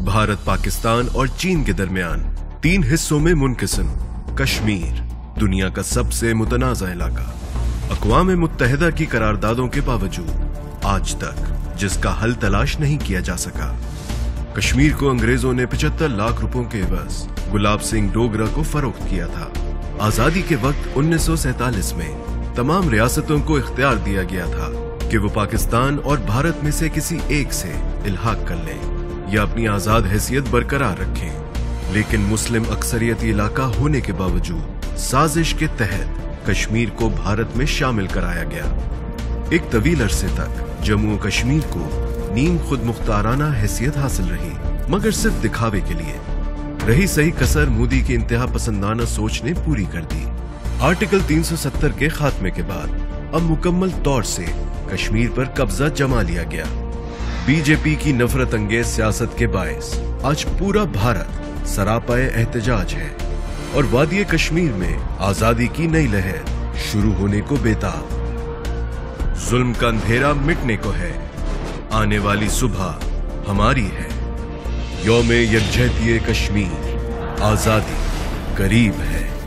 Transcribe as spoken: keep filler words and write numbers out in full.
भारत, पाकिस्तान और चीन के दरमियान तीन हिस्सों में मुनक़िसम कश्मीर दुनिया का सबसे मुतनाज़ा इलाका अक़वाम मुत्तहिदा की करारदादों के बावजूद आज तक जिसका हल तलाश नहीं किया जा सका। कश्मीर को अंग्रेजों ने पचहत्तर लाख रुपयों के एवज गुलाब सिंह डोगरा को फरोख्त किया था। आजादी के वक्त उन्नीस सौ सैतालीस में तमाम रियासतों को इख्तियार दिया गया था कि वो पाकिस्तान और भारत में से किसी एक से इल्हाक कर लें या अपनी आजाद हैसियत बरकरार रखें, लेकिन मुस्लिम अक्सरियती इलाका होने के बावजूद साजिश के तहत कश्मीर को भारत में शामिल कराया गया। एक तवील अरसे तक जम्मू कश्मीर को नीम खुद मुख्ताराना हैसियत हासिल रही, मगर सिर्फ दिखावे के लिए। रही सही कसर मोदी की इंतहा पसंदाना सोच ने पूरी कर दी। आर्टिकल तीन सौ सत्तर के खात्मे के बाद अब मुकम्मल तौर से कश्मीर पर कब्जा जमा लिया गया। बीजेपी की नफरत अंगेज सियासत के बायस आज पूरा भारत सरापाए एहतजाज है और वादी कश्मीर में आजादी की नई लहर शुरू होने को बेताब। जुल्म का अंधेरा मिटने को है, आने वाली सुबह हमारी है। यौम यकजहती कश्मीर, आजादी करीब है।